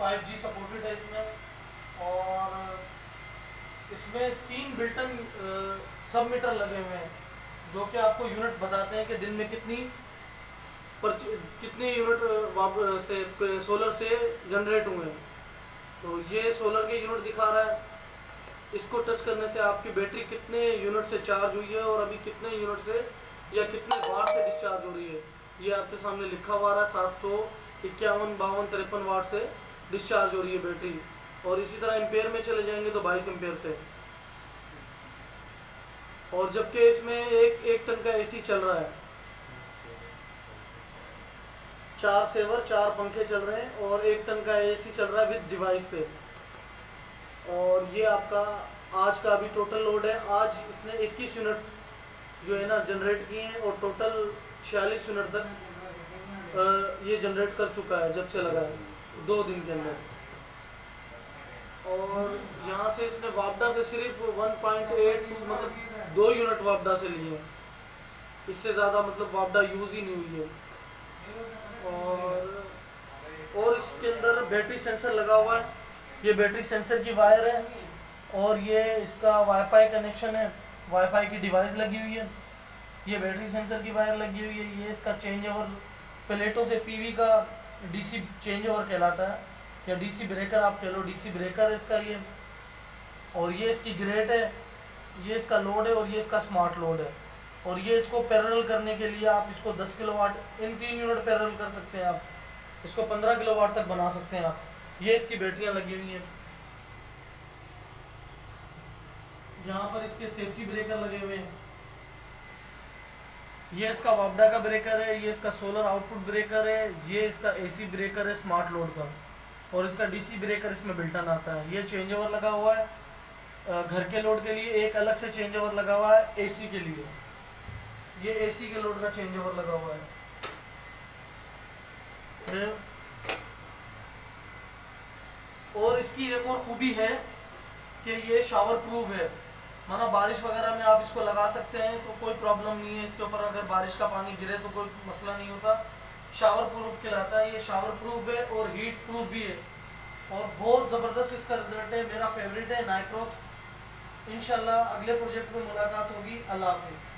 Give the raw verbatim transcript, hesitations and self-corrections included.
Five G supported है इसमें, और इसमें तीन बिल्टन सब मीटर लगे हुए हैं जो कि आपको यूनिट बताते हैं कि दिन में कितनी पर कितने यूनिट से सोलर से जनरेट हुए हैं। तो ये सोलर के यूनिट दिखा रहा है। इसको टच करने से आपकी बैटरी कितने यूनिट से चार्ज हुई है और अभी कितने यूनिट से या कितने वाट से डिस्चार्ज हो रही है, ये आपके सामने लिखा हुआ है। सात सौ इक्यावन बावन तिरपन वाट से डिस्चार्ज हो रही है बैटरी। और इसी तरह एम्पेयर में चले जाएंगे तो बाईस एम्पेयर से। और जबकि इसमें एक एक टन का एसी चल रहा है, चार सेवर चार पंखे चल रहे हैं और एक टन का एसी चल रहा है विद डिवाइस पे। और ये आपका आज का अभी टोटल लोड है। आज इसने इक्कीस यूनिट जो है ना जनरेट किए हैं और टोटल छियालीस यूनिट तक ये जनरेट कर चुका है जब से लगा है, दो दिन के अंदर। और यहाँ से इसने वापडा से सिर्फ वन पॉइंट एट मतलब दो यूनिट वापडा से लिए हैं, इससे ज़्यादा मतलब वापडा यूज़ ही नहीं हुई है। और और इसके अंदर बैटरी सेंसर लगा हुआ है। ये बैटरी सेंसर की वायर है और ये इसका वाईफाई कनेक्शन है, वाईफाई की डिवाइस लगी हुई है। ये बैटरी सेंसर की वायर लगी हुई है। ये इसका चेंज ओवर प्लेटों से पीवी का डीसी चेंज ओवर कहलाता है, या डीसी ब्रेकर आप कह लो, डीसी ब्रेकर इसका ये। और ये इसकी ग्रेट है, ये इसका लोड है और ये इसका स्मार्ट लोड है। और ये इसको पैरेलल करने के लिए आप इसको दस किलोवाट इन तीन यूनिट पैरेलल कर सकते हैं, आप इसको पंद्रह किलोवाट तक बना सकते हैं आप। ये इसकी बैटरियां लगी हुई हैं। यहाँ पर इसके सेफ्टी ब्रेकर लगे हुए हैं। ये इसका वापडा का ब्रेकर है, ये इसका सोलर आउटपुट ब्रेकर है, ये इसका एसी ब्रेकर है स्मार्ट लोड का, और इसका डीसी ब्रेकर इसमें बिल्टन आता है। ये चेंज ओवर लगा हुआ है घर के लोड के लिए, एक अलग से चेंज ओवर लगा हुआ है एसी के लिए। ये एसी के लोड का चेंज ओवर लगा हुआ है। और इसकी एक और खूबी है कि ये शावर प्रूफ है, माना बारिश वगैरह में आप इसको लगा सकते हैं तो कोई प्रॉब्लम नहीं है इसके ऊपर। अगर बारिश का पानी गिरे तो कोई मसला नहीं होता। शावर प्रूफ कहलाता है। ये शावर प्रूफ है और हीट प्रूफ भी है, और बहुत ज़बरदस्त इसका रिजल्ट है। मेरा फेवरेट है नाइक्रोक्स। इंशाल्लाह अगले प्रोजेक्ट में मुलाकात होगी। अल्लाह हाफिज़।